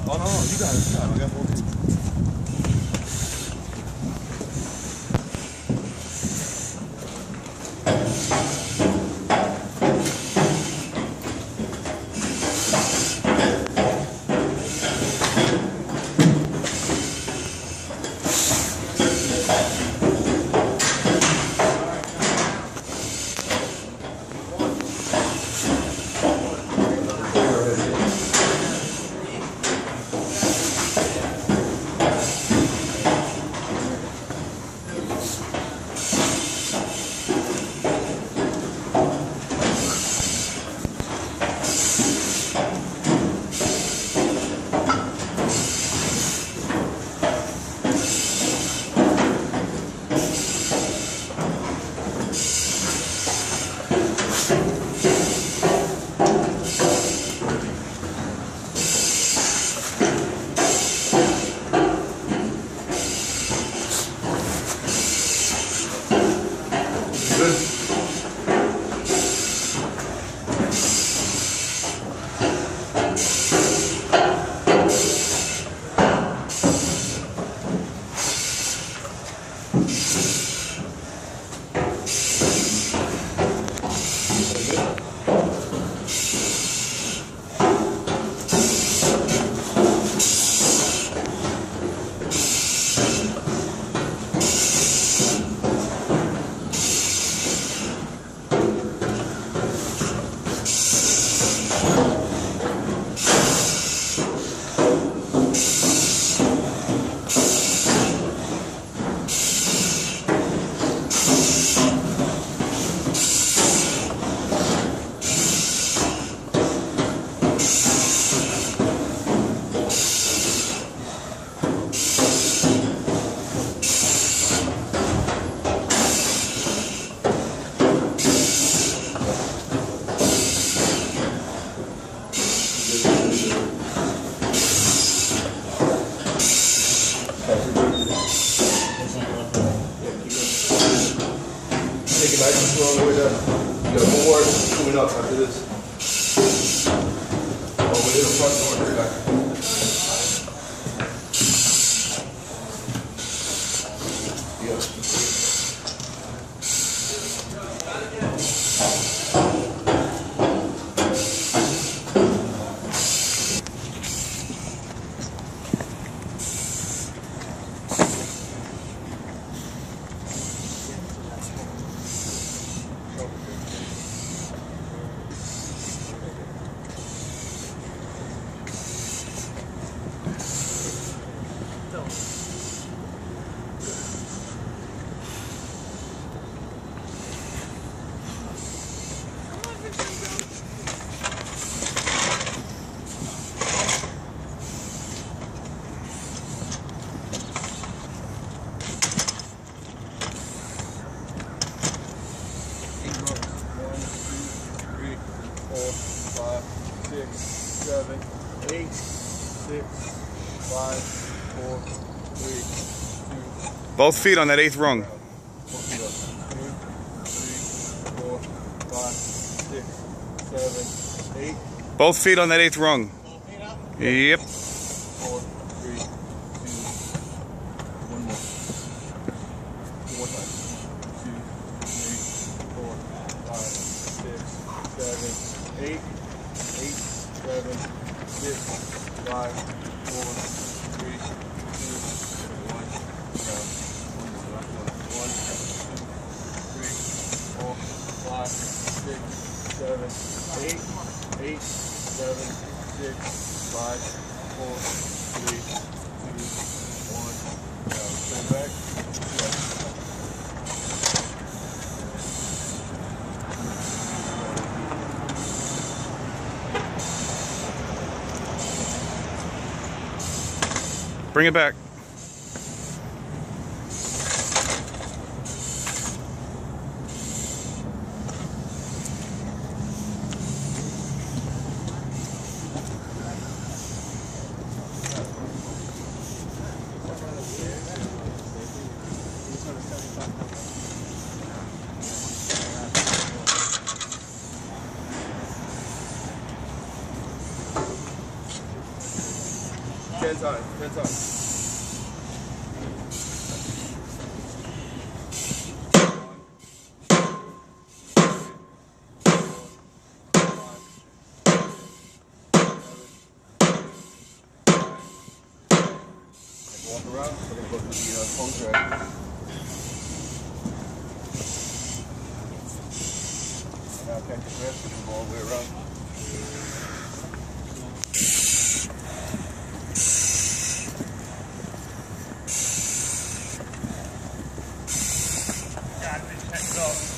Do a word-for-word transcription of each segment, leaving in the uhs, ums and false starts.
Oh, no, no, you got it. You got it. I got both feet. Take it nice and slow on the way down. You got one more coming up after this. Oh, we're in the front door. Hurry back. Six, seven, eight, six, five, four, three, two. Both feet on that eighth rung. Both feet up. Two, three, four, five, six, seven, eight. Both feet on that eighth rung. Yep. Four, three, two, one more. One more time. Two, three, four, five, six, seven, eight. Eight, seven, six, five, four, three, two, one, go. One, two, three, four, five, six, seven, eight, eight, seven, six, five, four, three, two, one, go. Stay back. Bring it back. ten times. Ten times. Walk around. We're gonna go through the uh, phone track. Now catch your breath. We can go all the way around. God, this checked off.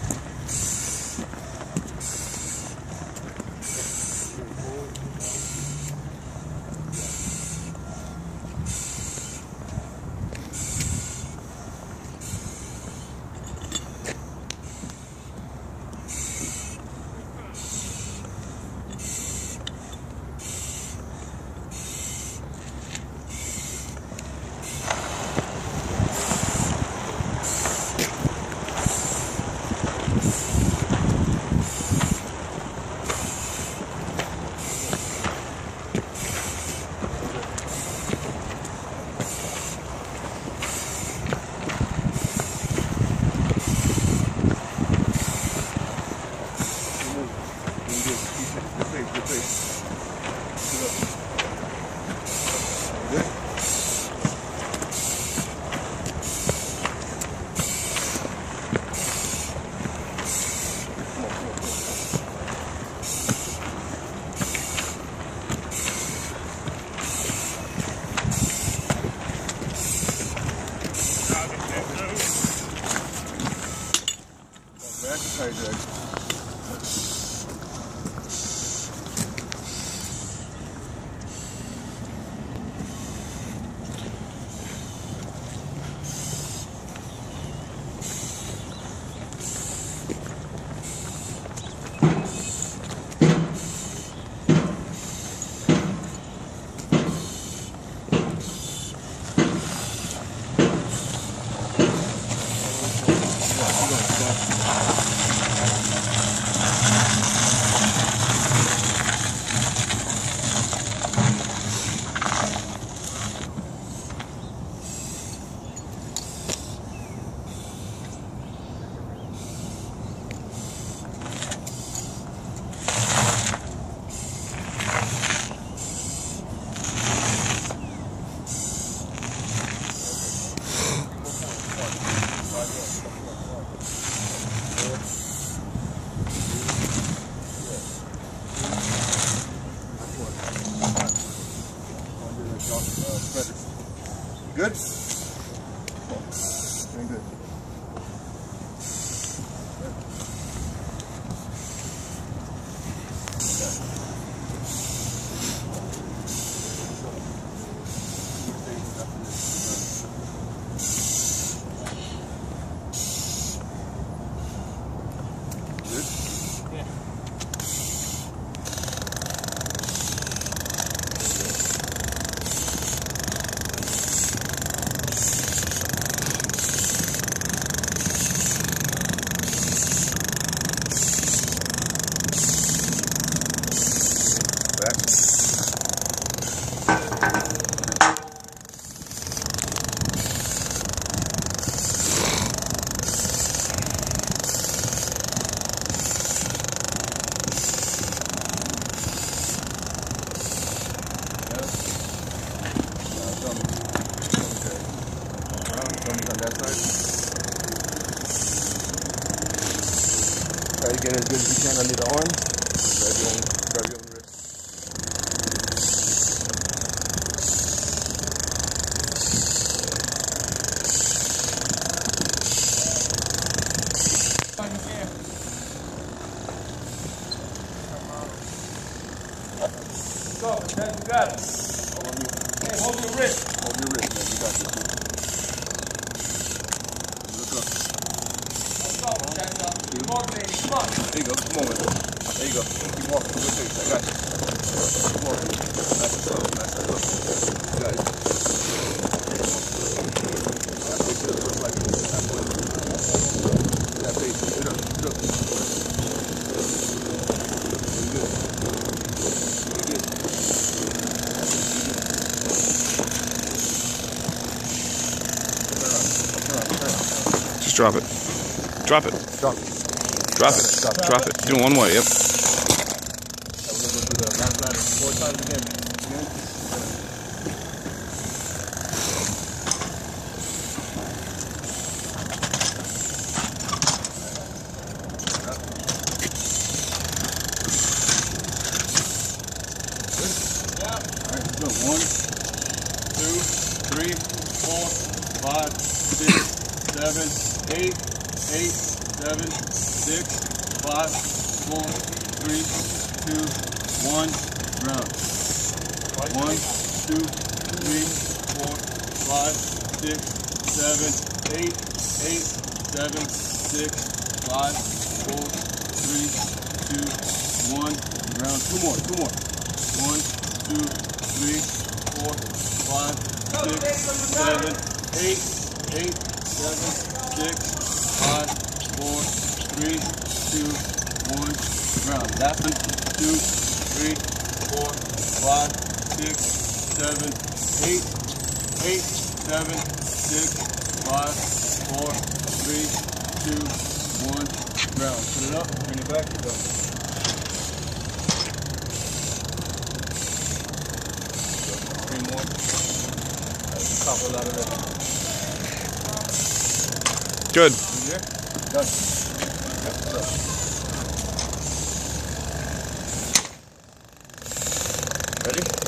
Good? Very good. Try to get as good as you can under the arm. Grab you on, grab you on the wrist. Go, Dad, you got it. Hey, hold your wrist. Hold your wrist, man. You got this. Look up. Let's go, Dad. Come on, baby. Come on. There you go. Come on, man. There you go. Keep walking. Good face. I got you. Come on. Nice and slow. Nice and slow. You got it. That face should look like this. That face. Get up. Get up. Very good. Very good. drop it. Drop it. Drop. Drop it. Drop it. Drop it. Do it one way, yep. Now we're gonna go through the last ladder four times again. Again. Alright, let's go. One, two, three, four, five, six, seven, eight, eight, seven, six, five, four, three, two, one, round. One, two, three, four, five, six, seven, eight, eight, seven, six, five, four, three, two, one, round. Two more, two more. One, two, three, four, five, six, seven, eight, eight, seven, six, five, four, three, two, one, round. That's one, two, three, four, five, six, seven, eight, eight, seven, six, five, four, three, two, one, round. Put it up, bring it back, go. Three more. Right, couple out of that. Good. You there? Done. Yep, done. Ready?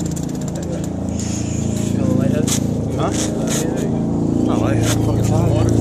Huh? Not like it. Water.